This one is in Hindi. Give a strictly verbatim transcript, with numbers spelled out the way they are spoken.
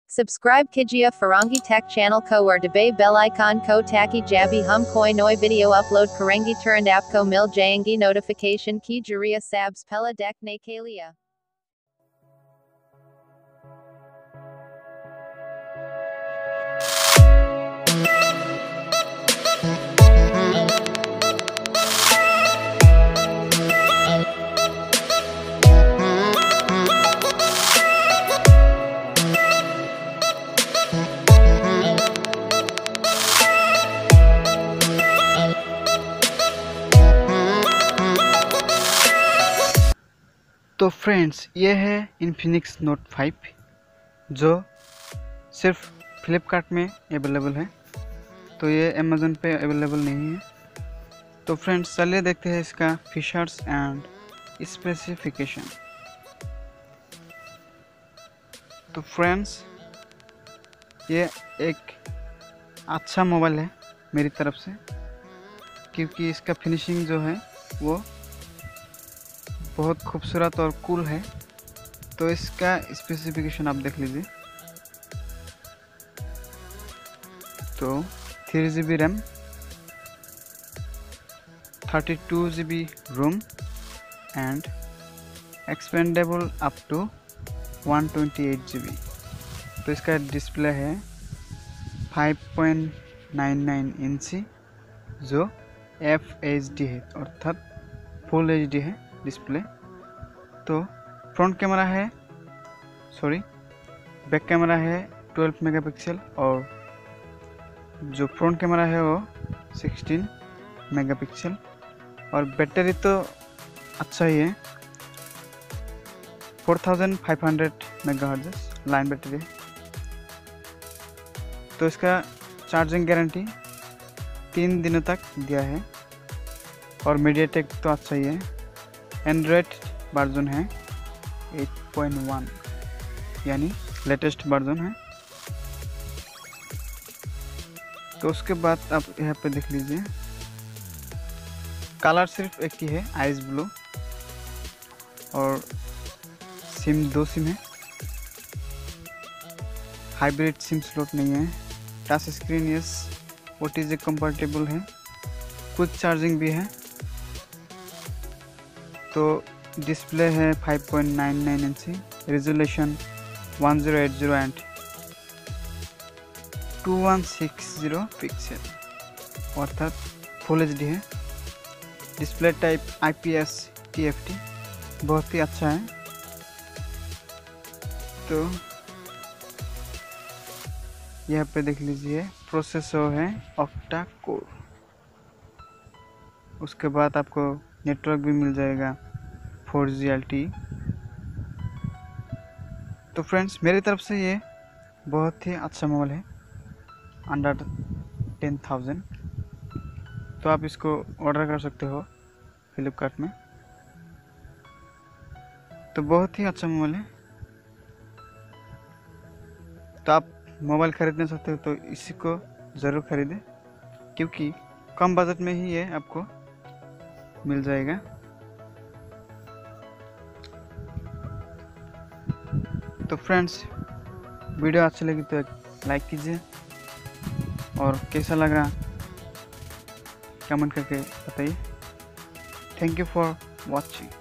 Subscribe Kijia Farangi Tech channel ko or debay bell icon ko taki jabi hum koi noi video upload karangi turand app ko mil jayangi notification ki juria sabs pela dek ne kalia. तो फ्रेंड्स, ये है इन्फिनिक्स नोट फाइव जो सिर्फ फ्लिपकार्ट में अवेलेबल है। तो ये अमेज़न पे अवेलेबल नहीं है। तो फ्रेंड्स, चलिए देखते हैं इसका फीचर्स एंड स्पेसिफिकेशन। तो फ्रेंड्स, ये एक अच्छा मोबाइल है मेरी तरफ से, क्योंकि इसका फिनिशिंग जो है वो बहुत खूबसूरत और कूल है। तो इसका स्पेसिफिकेशन आप देख लीजिए। तो three G B RAM, thirty two G B ROM and expandable up to one twenty eight G B. तो इसका डिस्प्ले है फाइव पॉइंट नाइन नाइन इंची जो एफ एच डी है, अर्थात फुल एच डी है डिस्प्ले। तो फ्रंट कैमरा है सॉरी बैक कैमरा है ट्वेल्व मेगापिक्सल और जो फ्रंट कैमरा है वो सिक्सटीन मेगापिक्सल। और बैटरी तो अच्छा ही है, four thousand five hundred megahertz line battery. तो इसका चार्जिंग गारंटी तीन दिनों तक दिया है। और मीडियाटेक तो अच्छा ही है। एंड्रॉयड वर्जन है एट पॉइंट वन, यानी लेटेस्ट वर्जन है। तो उसके बाद आप यहाँ पे देख लीजिए, कलर सिर्फ एक ही है, आइस ब्लू। और सिम दो सिम है, हाइब्रिड सिम स्लॉट नहीं है। Touch screen yes O T G compatible है, क्विक चार्जिंग भी है। तो डिस्प्ले है फाइव पॉइंट नाइन नाइन इंची, resolution one zero eight zero and two one six zero pixel, अर्थात फुल एच डी है। Display type I P S T F T, बहुत ही अच्छा है। तो यहाँ पे देख लीजिए, प्रोसेसर है ऑक्टा कोर। उसके बाद आपको नेटवर्क भी मिल जाएगा फोर जी एल टी। तो फ्रेंड्स, मेरी तरफ से ये बहुत ही अच्छा मोबाइल है, अंडर टेन थाउजेंड। तो आप इसको ऑर्डर कर सकते हो फ्लिपकार्ट में। तो बहुत ही अच्छा मोबाइल है। तो आप मोबाइल खरीदना चाहते हो तो इसी को ज़रूर खरीदें, क्योंकि कम बजट में ही ये आपको मिल जाएगा। तो फ्रेंड्स, वीडियो अच्छी लगी तो लाइक कीजिए और कैसा लगा कमेंट करके बताइए। Thank you for watching.